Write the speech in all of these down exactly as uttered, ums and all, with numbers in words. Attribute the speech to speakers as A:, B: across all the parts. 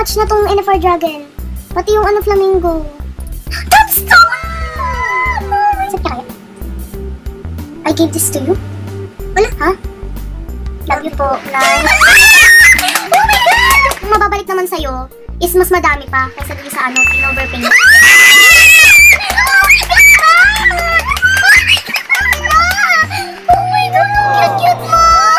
A: much na tong N F R Dragon. Pati yung ano, flamingo. Tombstone! Saan ka kaya? I gave this to you? Wala, ha? Love you po, Lai. Oh my God! Kung mababalik naman sa'yo, is mas madami pa kaysa dito sa ano, in-overpay. Oh my God! Cute-cute mo!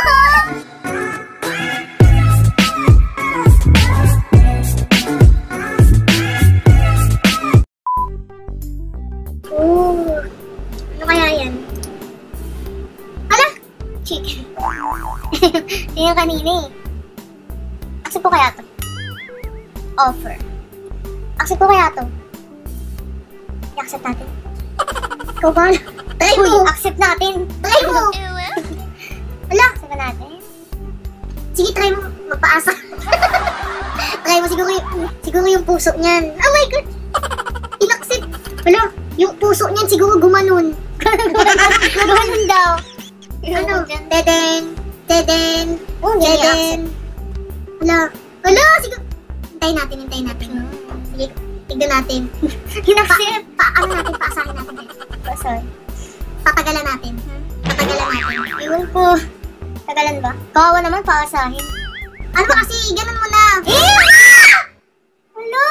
A: Oh, ano kaya yan? Ala! Chicken. Tingnan kanina eh. Accept ko kaya to? Offer. Accept ko kaya to? I-accept natin. Ikaw ba? Try mo! Accept natin! Try mo! Wala! Accept na natin. Sige, try mo. Magpaasa. Try mo siguro yung, siguro yung puso niyan. Oh my God! In-accept. Wala! Yung puso niyan siguro gumanon. Gumanon daw. Ano? Teden! Teden! Teden! Wala! Wala! Siguro! Hintayin natin, hintayin natin. Sige, tignan natin. In-accept! Pa, pa, ano natin, paasahin natin. Paasahin. Patagalan natin. Patagalan natin. Iwan ko. Tagalan ba? Kawawa naman, paasahin. Ano ba kasi? Ganun mo na. Eh! Wala!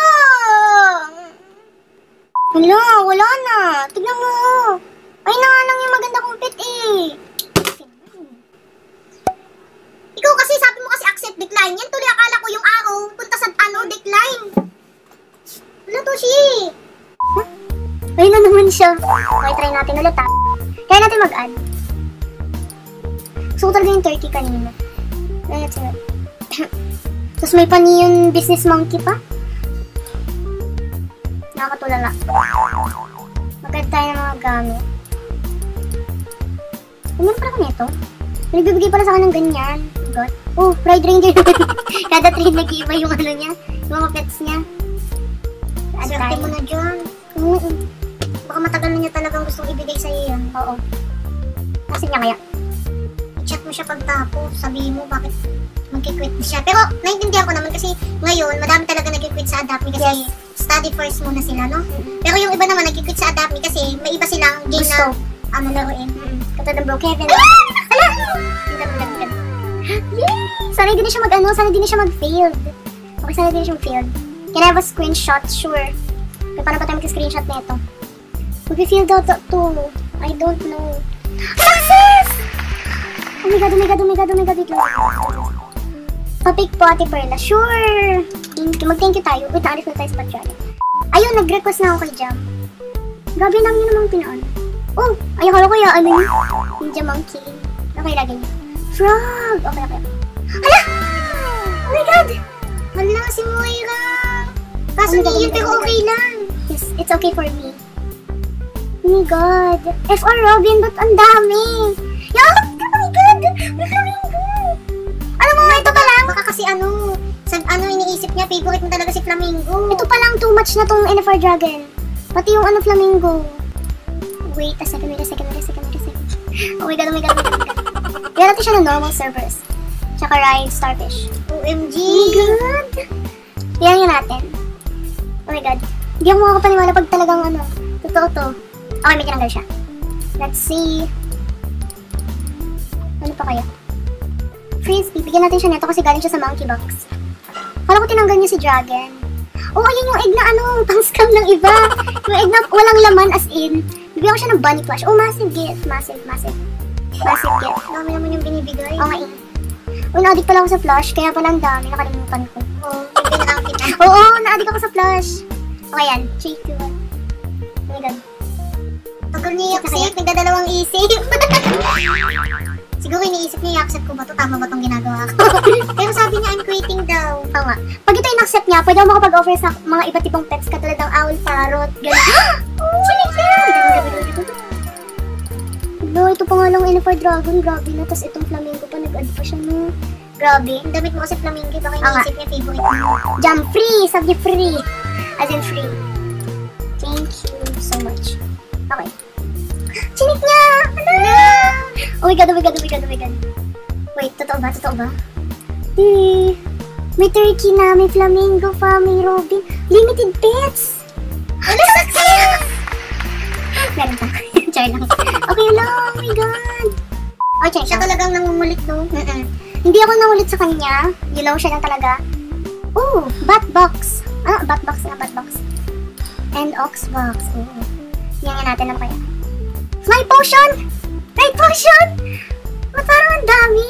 A: Wala, wala na. Tignan mo. Ay na, lang yung maganda kong pet eh. Ikaw kasi, sabi mo kasi accept, decline. Yan tuloy akala ko yung araw. Punta sa ano, decline. Wala to siya. Huh? Ayun na naman siya. Okay, try natin ulit ha. Kaya natin mag-add. Gusto ko talaga yung turkey kanina. Let's see. Tapos may paniyon business monkey pa. Nakakatulala. Mag-add tayo ng mga gamit. Ganyan pala ko nito. Nagbibigay pala sa akin ng ganyan. God. Oh, Pride Ranger. Kada trade nag-iiba yung ano niya. Yung mga pets niya. Swerte mo na dyan. Oo. Mm-mm. Baka matagal na niya talagang gustong ibigay sa'yo yan. Oo. Kasi niya kaya. I-chat mo siya pagtapos. Sabihin mo bakit mag-quit siya. Pero naiintindihan ko naman kasi ngayon, madami talaga nag-quit sa Adapt Me kasi yes. Study first muna sila, no? Mm-hmm. Pero yung iba naman nag-quit sa Adapt Me kasi may iba silang game na ano laruin. Mm-hmm. Katulad ng Brookhaven. Ala! Yay! Sana hindi na siya mag-ano, sana hindi na siya mag-failed. Okay, sana hindi na siya mag-failed. Can I have a screenshot? Sure. Kaya paano ba tayo mag-screenshot na ito? Mag-failed daw to. I don't know. Success! Oh my God, oh my God, oh my God, oh my God, wait lang. Papik po, Ate Perla. Sure! Mag-thank you tayo. Wait, naalis na tayo sa Pag-Dragon. Ayun, nag-request na ako kay Jam. Grabe lang yun namang pinaan. Oh, ay, akala ko yung ano yun. Ninja Monkey. Okay, lagay niya. Frog! Okay, okay. Hala! Oh my God! Hala, si Moira! Kaso oh niyan, pero okay lang. Yes, it's okay for me. Oh my God. F R Robin, ba't ang dami? Yuck! Oh my God! May flamingo! Alam mo, ito pa lang. Baka kasi ano, sa ano iniisip niya, favorite mo talaga si Flamingo. Ito pa lang, too much na tong N F R Dragon. Pati yung ano, Flamingo. Wait a second, wait a second, wait a second, wait a second. Oh my God, oh my God, oh my God, oh my God. Kaya natin siya ng normal servers. Tsaka Ryan Starfish. O M G! Oh my God! Tingnan nyo natin. Oh my God. Hindi ako makakapaniwala pag talagang ano. Totoo to. Okay, may tinanggal siya. Let's see. Ano pa kaya? Frisbee. Bigyan natin siya neto kasi galing siya sa monkey box. Kala ko tinanggal niya si Dragon. Oh, ayun yung egg na ano. Pang-scam ng iba. Yung egg na walang laman as in. Bigyan ko siya ng bunny plush. Oh, massive gift. Massive, massive. Massive gift. Dami naman yung binibigay. Okay. Oh, na-addict pala ako sa plush. Kaya pala ang dami. Nakalimutan ko. Oh, may na-outfit na. Oo, na-addict ako sa plush. Okay yan. three, two, one. Oh my God. Tagal niya i-accept. Nagdadalawang isip. Siguro iniisip niya i-accept ko ba ito? Tama ba itong ginagawa ko? Pero sabi niya, I'm quitting daw. Oo nga. Pag ito in-accept niya, pwede ako makapag-offer sa mga iba't ibang pets katulad ng owl, parrot, gano'n. Oh, chinik yan! No, ito pa nga lang N F R Dragon. Grabe na. Tapos itong Flamingo pa, nag-add pa siya, no? Grabe. Ang damit mo kasi Flamingo. Baka iniisip niya favorite mo. Jump free! Sabi niya free. As in free. Thank you so much. Okay. Chinik niya! Ano? Oh my God, oh my God, oh my God, oh my God. Wait, totoo ba? Totoo ba? Eh, May turkey na, may flamingo pa, may robin. Limited pets! Ano success? Meron pa. Char lang. Okay lang, oh my god. Oh, check. Siya talagang nangungulit, no? Mm-mm. Hindi ako nangulit sa kanya. You know, siya lang talaga. Oh, bat box. Ah, bat box nga, bat box. And ox box. Oh. Yan nga natin lang kaya. Fly potion! Fly potion! Ba't parang ang dami?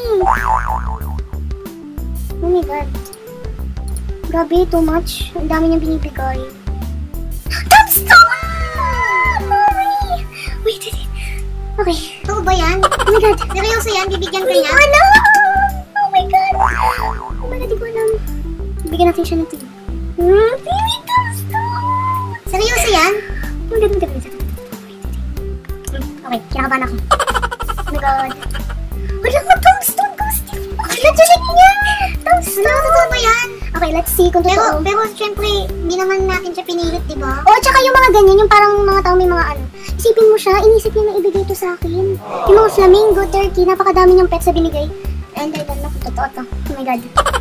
A: Oh my god. Grabe, too much. Ang dami niyang binibigay. Tombstone! Mommy! Wait, wait, wait. Okay. Oo ba yan? Oh my god. Seryoso yan? Bibigyan ka niya? Wala! Oh my god. Oh my god, di ko alam. Bigyan natin siya ng tig. Hmm? Baby tombstone! Seryoso yan? Oh my god, oh my god, oh my god. Okay, kinakabahan ako. Oh my god. Wala ko tombstone! Ghosty! Okay, let's check niya! Tombstone! Ano, totoo ba yan? Okay, let's see kung totoo. Pero, pero syempre, hindi naman natin siya pinilit, diba? Oo, tsaka yung mga ganyan, yung parang mga tao may mga ano. Isipin mo siya, inisip niya na ibigay ito sa akin. Yung mga flamingo, turkey, napakadami niyang pets na binigay. And I don't know kung totoo to. Oh my god.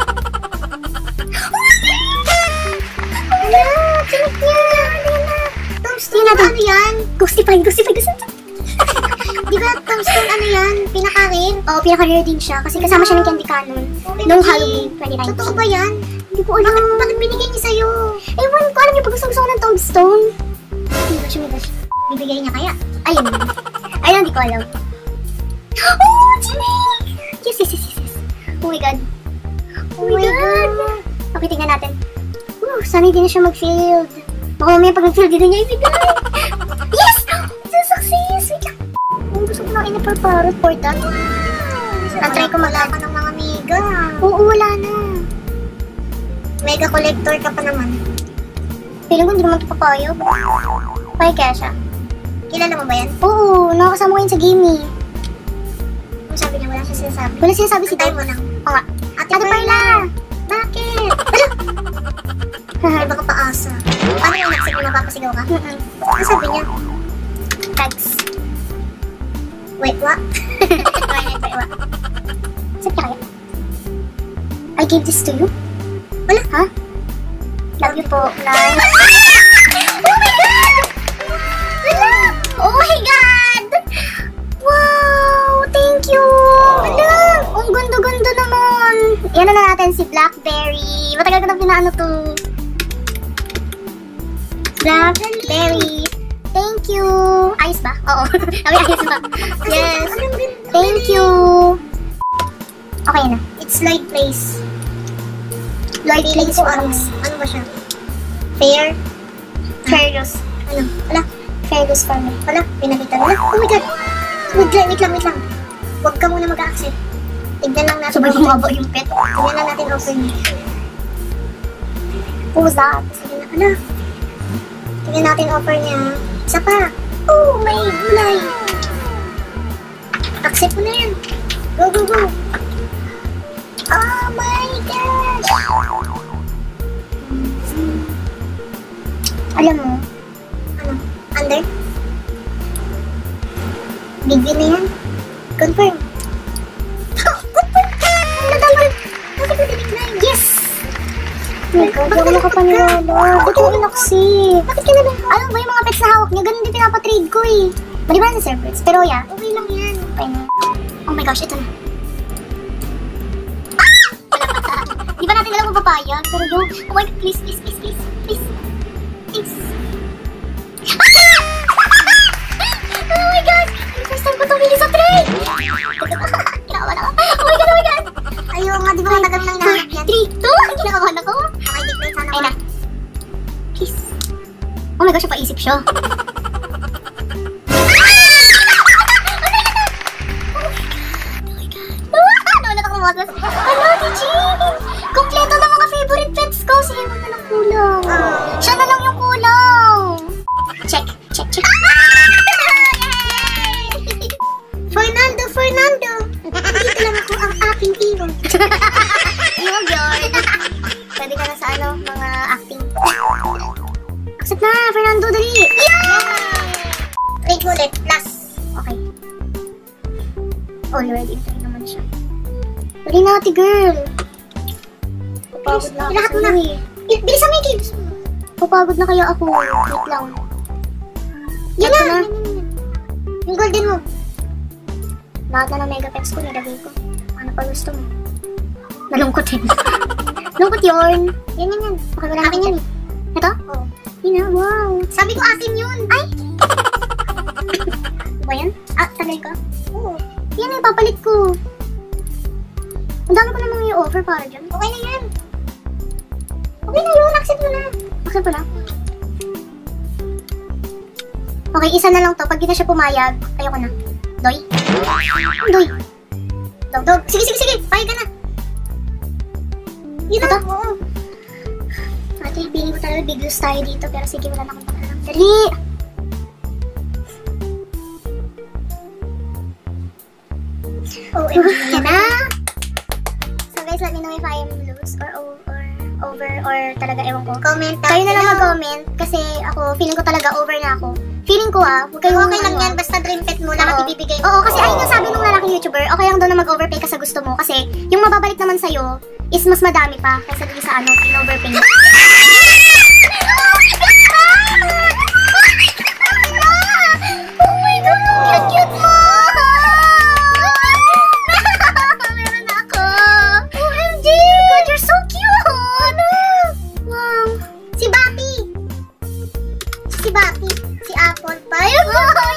A: Wala! Chinit niya! Ano na? Tombstone, ano yan? Ghostify, ghostify, ghostify. Di ba tombstone ano yan? Pinaka-rare? Oo, pinaka-rare din siya. Kasi kasama siya ng candy cannon. Noong Halloween twenty nineteen. Totoo ba yan? Hindi ko alam. Bakit, bakit binigay niya sa'yo? Ewan ko, alam niyo, pag gusto-gusto ko ng tombstone. Hindi ba siya, may gosh. Bibigay niya kaya? Ayun. Ayun, hindi ko alam. Oh, Chinik! Yes, yes, yes, yes. Oh my god. Oh my god. Okay, tingnan natin. Uh, sana hindi na siya mag-field. Baka mamaya pag nag-field, hindi na niya ibigay. Yes! It's a success! Wait lang. Oh, gusto ko na ina-preparate for that. Na-try ko mag-apa ng mga mega. Oo, wala na. Mega collector ka pa naman. Feeling ko hindi naman ito papayag. Pay kaya siya. Kilala mo ba yan? Oo, nakakasama ko yun sa gaming. Ano sabi niya? Wala siya sinasabi. Wala sinasabi si Dave. Mo lang. Oo nga. Ate, Ate Perla! Bakit? Ay, baka paasa. Paano yung nagsip na mapapasigaw ka? Mm-mm. Ano sabi niya? Tags. Wait, what? Wait, wait, what? Saan kaya? I gave this to you? Wala, ha? Love you po, Nay. Oh my god! Wala! Oh my god! Wow! Thank you! Wala! Ang ganda-ganda naman! Yan na natin si Blackberry. Matagal ko na pinaano to. Blackberry. Thank you! Ayos ba? Oo. Sabi ayos ba? Yes. Thank you! Okay na. It's Lloyd Place. Lloyd Place Arms. Ano ba siya? Fair? Fairless. Ano? Wala. Fairless for me. Wala. Pinakita na. Oh my god! Wait lang, wait lang, wait lang. Huwag ka muna mag-accept. Tignan lang natin. Sabay humaba yung pet. Tignan lang natin offer niya. Who's that? Sige na. Ano? Tignan natin offer niya. Isa pa. Oh my gulay. Accept mo na yan. Go, go, go. Oh my gosh. Alam mo? Ano? Under? Big win na yan. Confirm. Confirm ka! Nadamay. Bakit mo tinignan? Yes! Oh my god, hindi ako nakapaniwala. Bakit mo in-accept? Bakit ka na lang? Alam ba yung mga pets na hawak niya? Ganun din pinapatrade ko eh. Maliban sa servers. Pero yeah, okay lang yan. Okay na. Oh my gosh, ito na. Ah! Wala pa. Di ba natin alam kung papayag? Pero yung, oh my god, please, please, please, please, please. Please. Ah! Oh my god! First time ko ito bili sa trade! Kinakabahan ako. Oh my god, oh my god! Ayaw nga, di ba matagal nang hinahanap yan? three, two, kinakabahan ako. Okay, declare sana. Ayun na. Please. Oh my gosh, paisip siya. Ano, Tiji? Kompleto na mga favorite pets ko. Sige, wag na lang kulang. Uh, Siya na lang yung kulang. Check, check, check. Fernando, Fernando. Dito lang ako ang aking hero. Yung yun. Pwede ka na sa ano, mga acting. Accept na, Fernando, dali. Yeah! Wait, ulit. Last. Okay. Already, ito naman siya. Dali na, ate girl. Napapagod na ako. Lahat mo na. Bilisan mo yung games. Papagod na kaya ako. Wait lang. Yan na. na. Yung golden mo. Lahat na ng megapets ko, nilagay ko. Ano pa gusto mo? Nalungkot yun. Lungkot yun. Yan, yan, yan. Okay, wala akin yan eh. Ito? Oo. Yun na, wow. Sabi ko akin yun. Ay! Ba yan? Ah, tagay ka? Oo. Yan na, papalit ko. Ang dami ko namang i-offer para dyan. Okay na yan. Okay na yun, accept mo na. Accept mo na. Okay, isa na lang to. Pag di na siya pumayag, ayoko na. Doy? Doy? Dog, dog. Sige, sige, sige. Payag ka na. Yun na. Oo. Ate, feeling ko talaga big loss tayo dito. Pero sige, wala na akong pakalam. Dali! O M G. Yan na. So guys, let me know if I am loose or, or, or over or talaga ewan ko. Comment. Kayo na lang mag-comment kasi ako, feeling ko talaga over na ako. Feeling ko ah, huwag kayong okay lang yan, basta dream pet mo, lahat ibibigay mo. Oo, kasi ayun yung sabi nung lalaking YouTuber, okay lang daw na mag-overpay ka sa gusto mo kasi yung mababalik naman sa'yo is mas madami pa kaysa dun sa ano, in-overpay. Oh my God, cute cute mo! Meron ako! O M G! God, you're so cute! Wow! Si Bapi! Si Bapi! Si Apple Pie!